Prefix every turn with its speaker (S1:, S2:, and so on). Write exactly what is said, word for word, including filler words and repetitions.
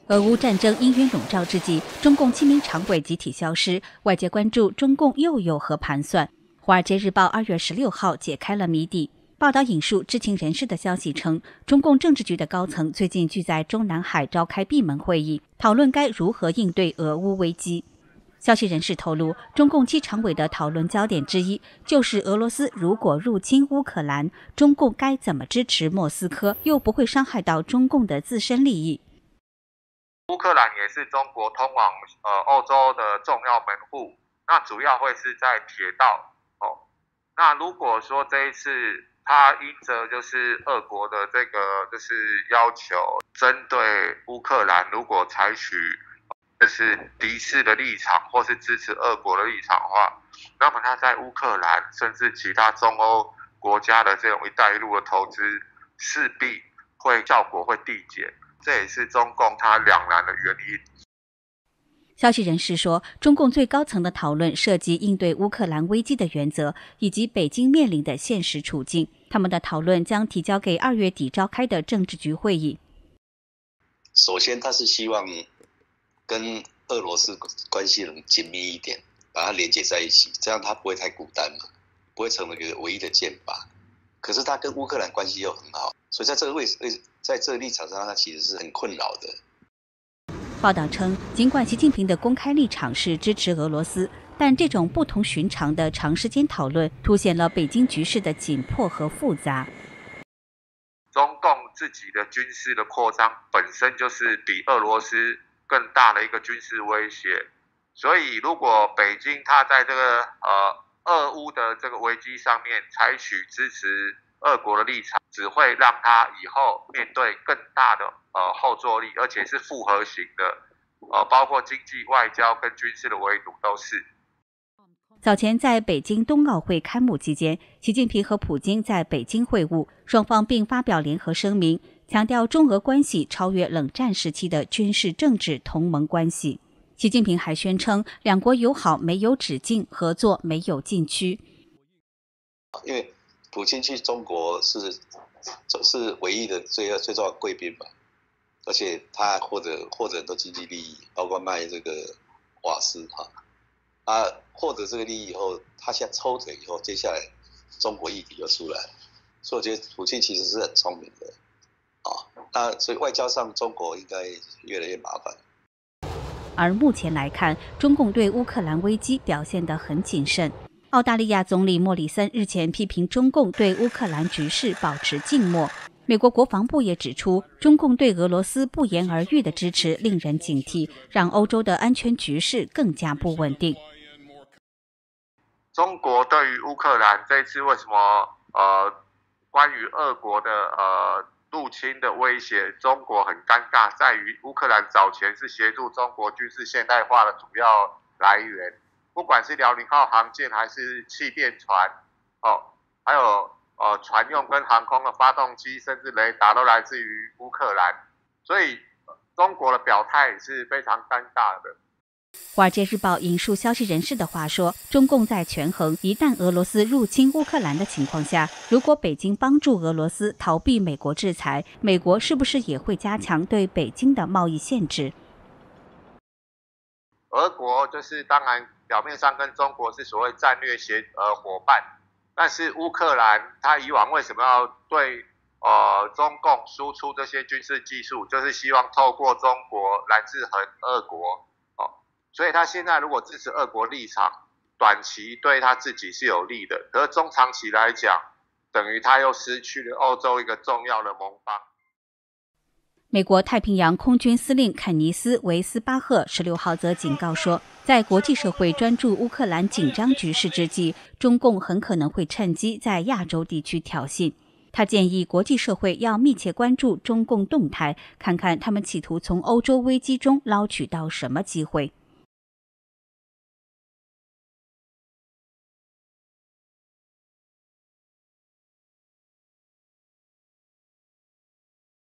S1: 俄乌战争阴云笼罩之际，中共七名常委集体消失，外界关注中共又有何盘算。《华尔街日报》二月十六号解开了谜底。报道引述知情人士的消息称，中共政治局的高层最近聚在中南海召开闭门会议，讨论该如何应对俄乌危机。消息人士透露，中共七常委的讨论焦点之一就是俄罗斯如果入侵乌克兰，中共该怎么支持莫斯科，又不会伤害到中共的自身利益。
S2: 乌克兰也是中国通往呃欧洲的重要门户，那主要会是在铁道哦。那如果说这一次他因着就是俄国的这个就是要求，针对乌克兰如果采取就是敌视的立场，或是支持俄国的立场的话，那么他在乌克兰甚至其他中欧国家的这种一带一路的投资，势必会效果会递减。这也是中共它两难的原因。
S1: 消息人士说，中共最高层的讨论涉及应对乌克兰危机的原则，以及北京面临的现实处境。他们的讨论将提交给二月底召开的政治局会议。
S3: 首先，他是希望跟俄罗斯关系能紧密一点，把它连接在一起，这样他不会太孤单嘛，不会成为一个唯一的箭靶。可是他跟乌克兰关系又很好，所以在这个位置，在这个立场上，他其实是很困扰的。
S1: 报道称，尽管习近平的公开立场是支持俄罗斯，但这种不同寻常的长时间讨论，凸显了北京局势的紧迫和复杂。
S2: 中共自己的军事的扩张本身就是比俄罗斯更大的一个军事威胁，所以如果北京它在这个呃俄乌的这个危机上面采取支持俄国的立场，只会让他以后面对更大的呃后坐力，而且是复合型的，呃，包括经济、外交跟军事的围堵都是。
S1: 早前在北京冬奥会开幕期间，习近平和普京在北京会晤，双方并发表联合声明，强调中俄关系超越冷战时期的军事政治同盟关系。习近平还宣称，两国友好没有止境，合作没有禁区。
S3: 因为普京去中国是是唯一的最最重要的贵宾嘛，而且他获得获得很多经济利益，包括卖这个瓦斯哈，啊获得这个利益以后，他现在抽着以后，接下来中国议题就出来了，所以我觉得普京其实是很聪明的啊，那所以外交上中国应该越来越麻烦。
S1: 而目前来看，中共对乌克兰危机表现得很谨慎。澳大利亚总理莫里森日前批评中共对乌克兰局势保持静默。美国国防部也指出，中共对俄罗斯不言而喻的支持令人警惕，让欧洲的安全局势更加不稳定。
S2: 中国对于乌克兰这次为什么呃关于俄国的呃入侵的威胁，中国很尴尬，在于乌克兰早前是协助中国军事现代化的主要来源，不管是辽宁号航舰还是气垫船，哦，还有呃船用跟航空的发动机，甚至雷达都来自于乌克兰，所以中国的表态是非常尴尬的。
S1: 《华尔街日报》引述消息人士的话说，中共在权衡一旦俄罗斯入侵乌克兰的情况下，如果北京帮助俄罗斯逃避美国制裁，美国是不是也会加强对北京的贸易限制？
S2: 俄国就是当然表面上跟中国是所谓战略协呃伙伴，但是乌克兰它以往为什么要对呃中共输出这些军事技术，就是希望透过中国来制衡俄国。所以他现在如果支持俄国立场，短期对他自己是有利的，可是中长期来讲，等于他又失去了欧洲一个重要的盟邦。
S1: 美国太平洋空军司令肯尼斯·维斯巴赫十六号则警告说，在国际社会专注乌克兰紧张局势之际，中共很可能会趁机在亚洲地区挑衅。他建议国际社会要密切关注中共动态，看看他们企图从欧洲危机中捞取到什么机会。